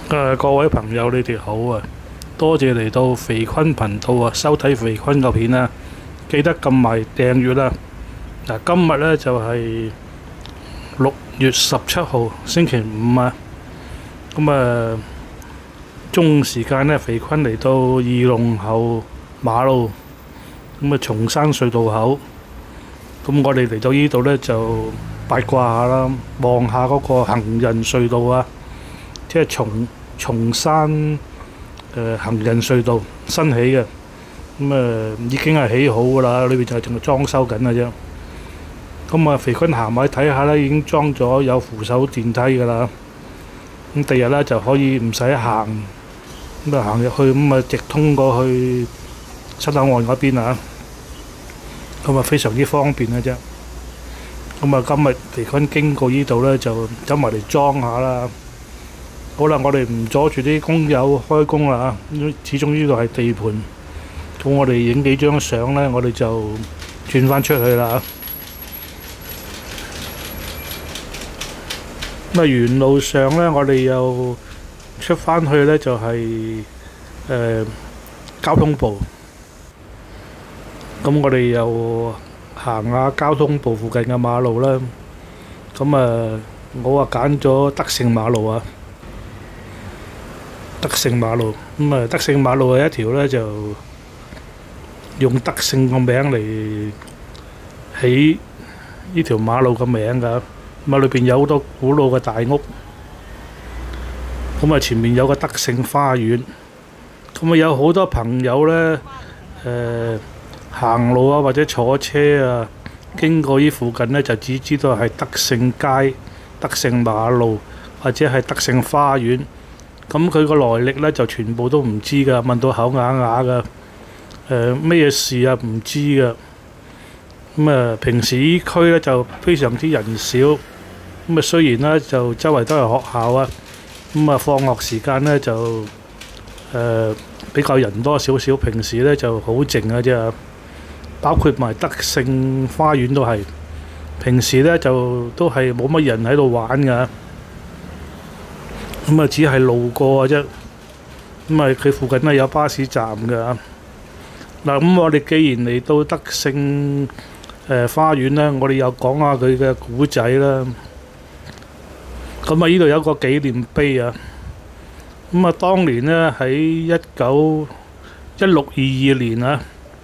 各位朋友，你哋好啊！多謝嚟到肥坤頻道啊，收睇肥坤個片啊，記得撳埋訂閱啦。嗱，今日呢就係6月17號星期五啊。咁中午時間呢，肥坤嚟到二龍喉馬路，松山隧道口。咁我哋嚟到呢度呢，就八卦下啦，望下嗰個行人隧道啊，即係松山行人隧道新起嘅，已經係起好噶啦，裏邊就係仲係裝修緊嘅啫。咁肥坤行埋睇下咧，已經裝咗有扶手電梯噶啦。咁第日咧就可以唔使行，行入去，直通過去新口岸嗰邊啊。咁非常之方便嘅啫。今日肥坤經過呢度咧，就走埋嚟裝下啦。好啦，我哋唔阻住啲工友開工啦，始終呢度係地盤。咁我哋影幾張相呢，我哋就轉返出去啦。沿路上呢，我哋又出返去呢，就係交通部。咁我哋又行下交通部附近嘅馬路啦。我揀咗德勝馬路啊。德勝馬路，德勝馬路係一條呢，就用德勝個名嚟起呢條馬路個名㗎。裏邊有好多古老嘅大屋。前面有個德勝花園。有好多朋友呢，行路啊或者坐車啊，經過呢附近呢，就只知道係德勝街、德勝馬路或者係德勝花園。佢個來歷呢，就全部都唔知㗎，問到口啞啞㗎。咩事啊？唔知㗎。平時呢區呢，就非常之人少。雖然呢，就周圍都係學校啊。放學時間呢，就比較人多少少。平時呢，就好靜嘅啫。包括埋德勝花園都係。平時呢，就都係冇乜人喺度玩㗎。只係路過嘅啫。佢附近呢有巴士站㗎。我哋既然嚟到德勝花園呢，我哋又講下佢嘅古仔啦。呢度有個紀念碑啊。當年呢，喺1622年啊，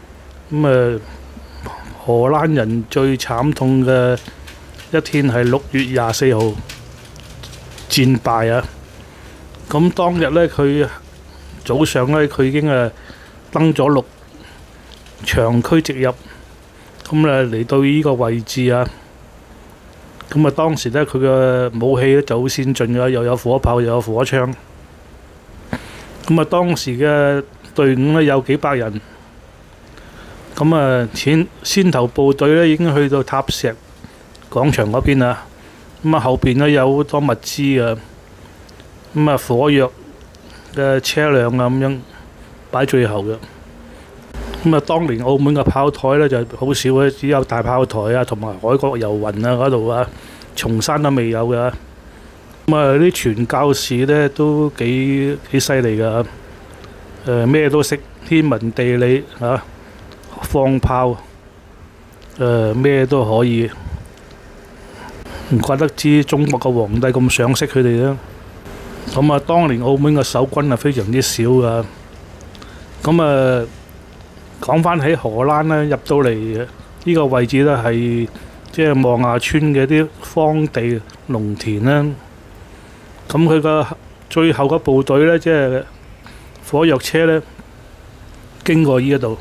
荷蘭人最慘痛嘅一天係6月24號戰敗啊。當日呢，佢早上呢，佢已經登咗陸，長驅直入，嚟到呢個位置啊。當時呢，佢嘅武器就好先進㗎，又有火炮又有火槍。當時嘅隊伍呢，有幾百人。先頭部隊呢，已經去到塔石廣場嗰邊啦。後邊呢，有好多物資啊。火藥嘅車輛啊，咁樣擺最後嘅。當年澳門嘅炮台呢，就好少嘅，只有大炮台啊，同埋海角遊雲啊嗰度啊，松山都未有嘅。啲傳教士呢，都幾犀利㗎。咩都識，天文地理啊，放炮，咩都可以。唔怪得知中國嘅皇帝咁賞識佢哋啦。當年澳門嘅守軍係非常之少㗎。講返起荷蘭呢，入到嚟呢個位置呢，係即係望下村嘅啲荒地農田啦。佢個最後嘅部隊呢，即係火藥車呢，經過呢一度。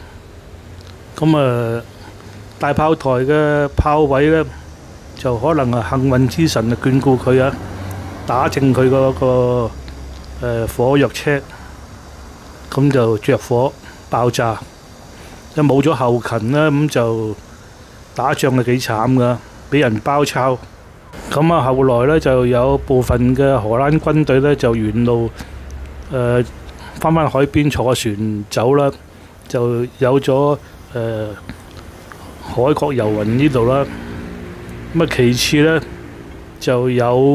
大炮台嘅炮位呢，就可能係幸運之神眷顧佢啊，打正佢嗰個火藥車，就着火爆炸。冇咗後勤呢，就打仗係幾慘㗎，俾人包抄。後來呢，就有部分嘅荷蘭軍隊呢，就沿路返海邊坐船走啦，就有咗海角遊雲呢度啦。其次呢，就有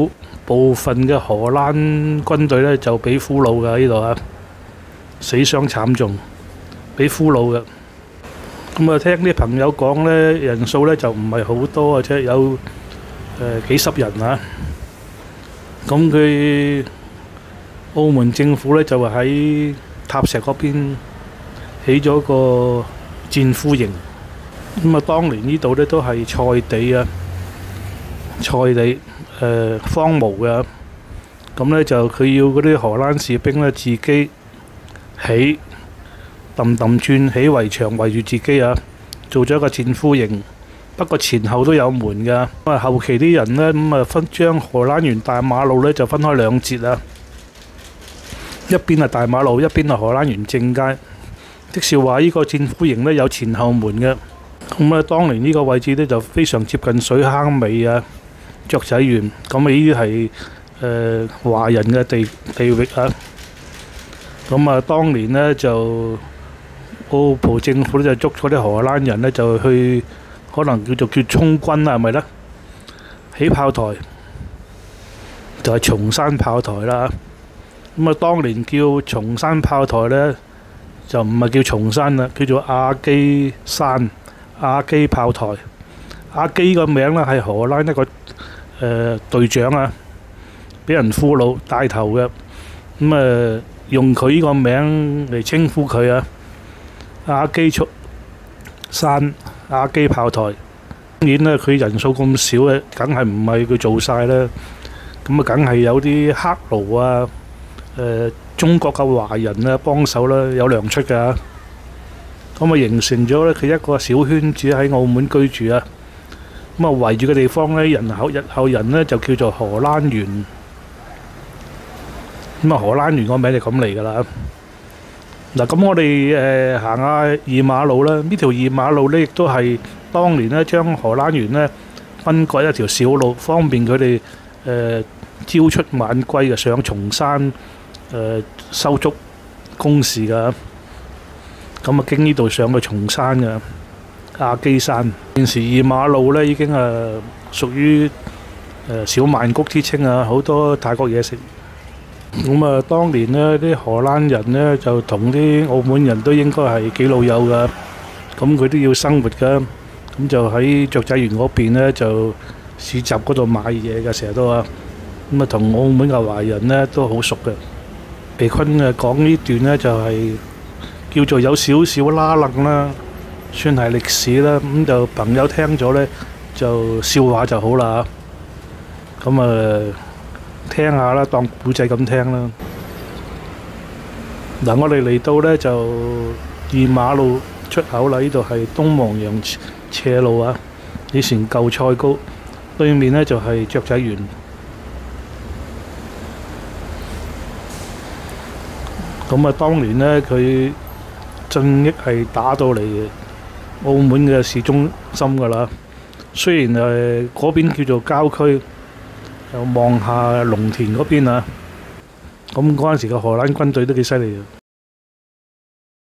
部分嘅荷蘭軍隊呢就俾俘虜㗎呢度啊，死傷慘重，俾俘虜嘅。咁啊，聽啲朋友講呢，人數呢就唔係好多啊，即係有幾十人啊。咁佢澳門政府呢就喺塔石嗰邊起咗個戰俘營。咁啊，當年呢度呢都係菜地啊，菜地荒蕪嘅。咁呢就佢要嗰啲荷蘭士兵呢自己起揼揼轉起圍牆圍住自己啊，做咗一個戰俘營。不過前後都有門㗎。咁啊，後期啲人呢咁啊將荷蘭園大馬路呢就分開兩截啊，一邊係大馬路，一邊係荷蘭園正街。即是話呢個戰俘營呢有前後門嘅。咁啊，當年呢個位置呢就非常接近水坑尾啊、雀仔園。咁啊，呢啲係華人嘅地域啊。咁啊，當年呢就澳葡政府就捉嗰啲荷蘭人呢，就去可能叫充軍啊，係咪呢？起炮台就係松山炮台啦。咁啊，當年叫松山炮台呢，就唔係叫松山啦，叫做亞基山。亞基炮台，亞基個名呢係荷蘭一個隊長啊，俾人俘虜帶頭嘅。咁用佢呢個名嚟稱呼佢啊，亞基山亞基炮台。當然呢，佢人數咁少嘅，梗係唔係佢做晒啦。咁啊，梗係有啲黑奴啊，中國嘅華人啊幫手啦，有糧出㗎。咁啊，形成咗咧，佢一個小圈子喺澳門居住啊。咁啊，圍住嘅地方咧，日後人咧就叫做荷蘭園。咁啊，荷蘭園個名就咁嚟㗎啦。嗱，咁我哋行下二馬路啦。呢條二馬路咧，亦都係當年咧將荷蘭園咧分割一條小路，方便佢哋朝出晚歸嘅上松山收足工事㗎。咁啊，經呢度上去松山嘅亞基山。現時二馬路呢已經屬於小曼谷之稱啊，好多泰國嘢食。咁啊，當年呢啲荷蘭人呢就同啲澳門人都應該係幾老友噶。咁佢都要生活噶，咁就喺雀仔園嗰邊呢就市集嗰度買嘢嘅，成日都啊。咁啊，同澳門嘅華人呢都好熟嘅。皮坤講呢段呢就係叫做有少少拉楞啦，算係歷史啦。咁就朋友聽咗呢，就笑話就好啦。咁聽下啦，當古仔咁聽啦。嗱，我哋嚟到呢，就二馬路出口啦，呢度係東望洋斜路啊。以前舊菜糕對面呢，就係雀仔園。咁啊，當年呢，佢正益係打到嚟澳門嘅市中心㗎啦。雖然嗰邊叫做郊區，又望下龍田嗰邊啊。咁嗰陣時嘅荷蘭軍隊都幾犀利嘅。